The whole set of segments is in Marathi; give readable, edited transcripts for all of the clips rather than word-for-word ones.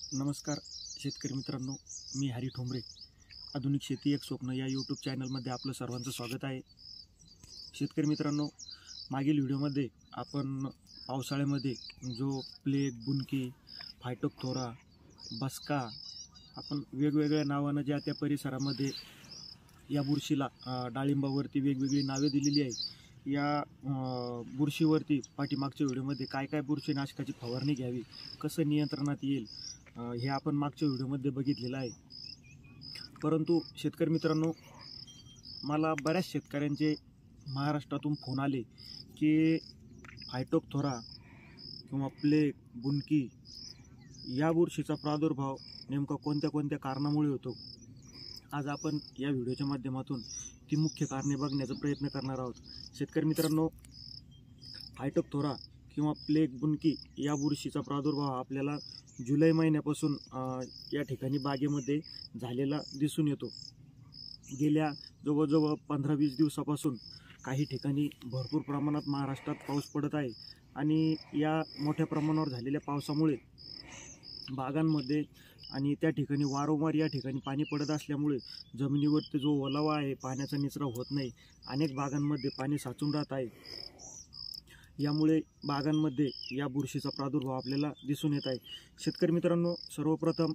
नमस्कार शेतकरी मित्रांनो, मी हरी ठोंबरे. आधुनिक शेती एक स्वप्न या यूट्यूब चॅनलमध्ये आपलं सर्वांचं स्वागत आहे. शेतकरी मित्रांनो, मागील व्हिडिओमध्ये आपण पावसाळ्यामध्ये जो प्लेग, बुनकी, फायटोप्थोरा, बसका आपण वेगवेगळ्या नावानं ज्या त्या परिसरामध्ये या बुरशीला डाळिंबावरती वेगवेगळी नावे दिलेली आहे. या बुरशीवरती पाठीमागच्या व्हिडिओमध्ये काय काय बुरशीनाशकाची फवारणी घ्यावी, कसं नियंत्रणात येईल, हे आपण मागच्या व्हिडिओमध्ये बघितलेलं आहे. परंतु शेतकरी मित्रांनो, मला बऱ्याच शेतकऱ्यांचे महाराष्ट्रातून फोन आले की फायटोप्थोरा किंवा प्लेग, बुनकी या बुरशीचा प्रादुर्भाव नेमका कोणत्या कोणत्या कारणामुळे होतो. आज आपण या व्हिडिओच्या माध्यमातून ती मुख्य कारणे बघण्याचा प्रयत्न करणार आहोत. शेतकरी मित्रांनो, फायटोप्थोरा किंवा प्लेग, बुनकी या बुरशीचा प्रादुर्भाव आपल्याला जुलै महिन्यापासून या ठिकाणी बागेमध्ये झालेला दिसून येतो. गेल्या जवळजवळ 15-20 दिवसापासून काही ठिकाणी भरपूर प्रमाणात महाराष्ट्रात पाऊस पडत आहे आणि या मोठ्या प्रमाणावर झालेल्या पावसामुळे बागांमध्ये आणि त्या ठिकाणी वारंवार या ठिकाणी पाणी पडत असल्यामुळे जमिनीवरती जो ओलावा आहे, पाण्याचा निचरा होत नाही. अनेक बागांमध्ये पाणी साचून राहत आहे. यामुळे बागांमध्ये या बुरशीचा प्रादुर्भाव आपल्याला दिसून येत आहे. शेतकरी मित्रांनो, सर्वप्रथम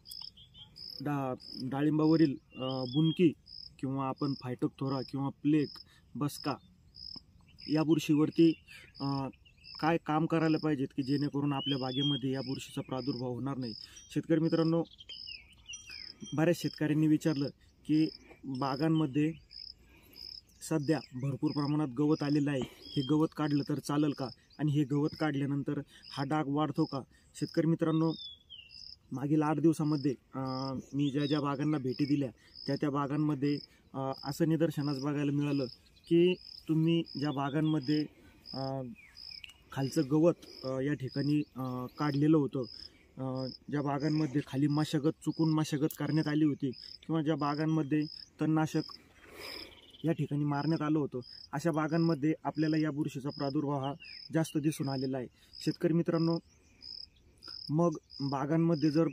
डाळिंबावरील बुनकी किंवा आपण फायटोप्थोरा किंवा प्लेग, बसका या बुरशीवरती काय काम करायला पाहिजेत की जेणेकरून आपल्या बागेमध्ये या बुरशीचा प्रादुर्भाव होणार नाही. शेतकरी मित्रांनो, बऱ्याच शेतकऱ्यांनी विचारलं की बागांमध्ये सध्या भरपूर प्रमाणात गवत आलेलं आहे, हे गवत काढलं तर चालेल का, आणि हे गवत काढल्यानंतर हा डाग वाढतो का. शेतकरी मित्रांनो, मागील 8 दिवसामध्ये मी ज्या ज्या बागांना भेटी दिल्या त्या बागांमध्ये असं निदर्शनास बघायला मिळालं की तुम्ही ज्या बागांमध्ये खालचं गवत या ठिकाणी काढलेलं होतं, ज्या बागांमध्ये खाली चुकून मशागत करण्यात आली होती किंवा ज्या बागांमध्ये तणनाशक या ठिकाणी मारण्यात आलं होतं, अशा बागांमध्ये आपल्याला या बुरशीचा प्रादुर्भाव हा जास्त दिसून आलेला आहे. शेतकरी मित्रांनो, मग बागांमध्ये जर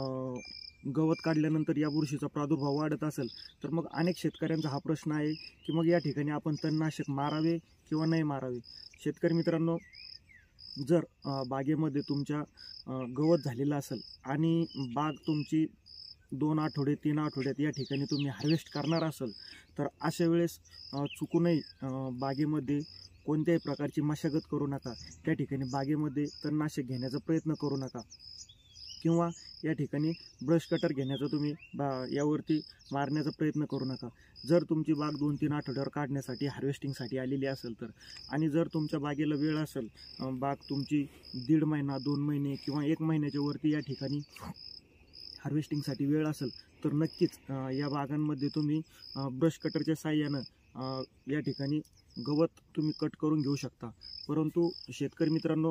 गवत काढल्यानंतर या बुरशीचा प्रादुर्भाव वाढत असेल तर मग अनेक शेतकऱ्यांचा हा प्रश्न आहे की मग या ठिकाणी आपण तणनाशक मारावे किंवा नाही मारावे. शेतकरी मित्रांनो, जर बागेमध्ये तुमच्या गवत झालेलं असेल आणि बाग तुमची 2 आठवडे 3 आठवड्यात या ठिकाणी तुम्ही हार्वेस्ट करणार असेल तर अशा वेळेस चुकूनही बागेमध्ये कोणत्याही प्रकारची मशागत करू नका. त्या ठिकाणी बागेमध्ये तणनाशक घेण्याचा प्रयत्न करू नका किंवा या ठिकाणी ब्रश कटर घेण्याचा तुम्ही यावरती मारण्याचा प्रयत्न करू नका. जर तुमची बाग 2-3 आठवड्यावर काढण्यासाठी हार्वेस्टिंगसाठी आलेली असेल तर, आणि जर तुमच्या बागेला वेळ असेल, बाग तुमची 1.5 महिना 2 महिने किंवा 1 महिन्याच्या वरती या ठिकाणी हार्वेस्टिंगसाठी वेळ असेल तर नक्कीच या बागांमध्ये तुम्ही ब्रश कटरच्या साहाय्यानं या ठिकाणी गवत तुम्ही कट करून घेऊ शकता. परंतु शेतकरी मित्रांनो,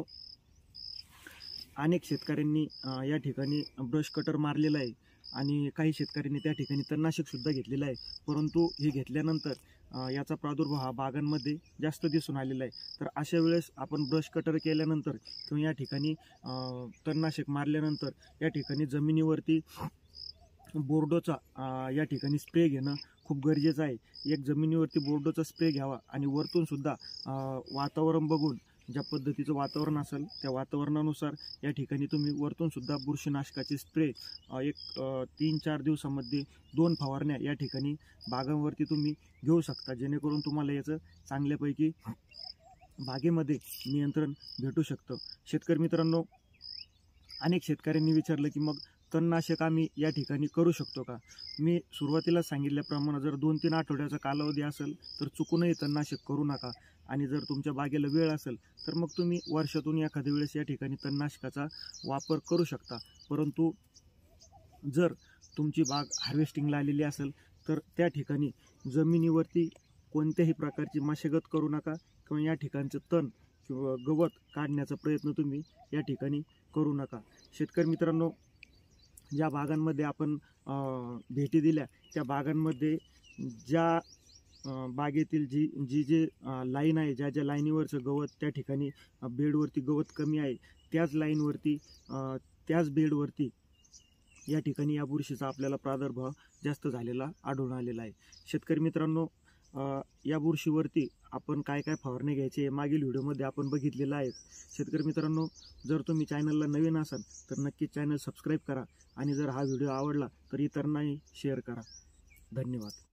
अनेक शेतकऱ्यांनी या ठिकाणी ब्रश कटर मारलेला आहे आणि काही शेतकऱ्यांनी त्या ठिकाणी तणनाशकसुद्धा घेतलेलं आहे, परंतु हे घेतल्यानंतर याचा प्रादुर्भाव हा बागांमध्ये जास्त दिसून आलेला आहे. तर अशा वेळेस आपण ब्रश कटर केल्यानंतर किंवा या ठिकाणी तणनाशक मारल्यानंतर या ठिकाणी जमिनीवरती बोर्डोचा या ठिकाणी स्प्रे घेणं खूप गरजेचं आहे. एक जमिनीवरती बोर्डोचा स्प्रे घ्यावा आणि वरतूनसुद्धा वातावरण बघून, ज्या पद्धतीचं वातावरण असेल त्या वातावरणानुसार या ठिकाणी तुम्ही वरतूनसुद्धा बुरशीनाशकाचे स्प्रे एक 3-4 दिवसामध्ये 2 फवारण्या या ठिकाणी बागांवरती तुम्ही घेऊ शकता, जेणेकरून तुम्हाला याचं चांगल्यापैकी बागेमध्ये नियंत्रण भेटू शकतं. शेतकरी मित्रांनो, अनेक शेतकऱ्यांनी विचारलं की मग तणनाशक आम्ही या ठिकाणी करू शकतो का. मी सुरुवातीला सांगितल्याप्रमाणे जर 2-3 आठवड्याचा कालावधी असेल तर चुकूनही तणनाशक करू नका, आणि जर तुमच्या बागेला वेळ असेल तर मग तुम्ही वर्षातून एखाद्या वेळेस या ठिकाणी तणनाशकाचा वापर करू शकता. परंतु जर तुमची बाग हार्वेस्टिंगला आलेली असेल तर त्या ठिकाणी जमिनीवरती कोणत्याही प्रकारची मशागत करू नका किंवा या ठिकाणचं तण किंवा गवत काढण्याचा प्रयत्न तुम्ही या ठिकाणी करू नका. शेतकरी मित्रांनो, ज्या बागांमध्ये आपण भेटी दिल्या त्या बागांमध्ये ज्या बागेतील जी लाईन आहे, ज्या लाईनीवरचं गवत त्या ठिकाणी बेडवरती गवत कमी आहे, त्याच लाईनवरती त्याच बेडवरती या ठिकाणी या बुरशीचा आपल्याला प्रादुर्भाव जास्त झालेला आढळून आलेला आहे. शेतकरी मित्रांनो, या बुरशीवरती आपण काय काय फवारणी घ्यायचे हे मागील व्हिडिओमध्ये आपण बघितलेलं आहे. शेतकरी मित्रांनो, जर तुम्ही चॅनलला नवीन असाल तर नक्कीच चॅनल सबस्क्राईब करा आणि जर हा व्हिडिओ आवडला तर इतरांनाही शेअर करा. धन्यवाद.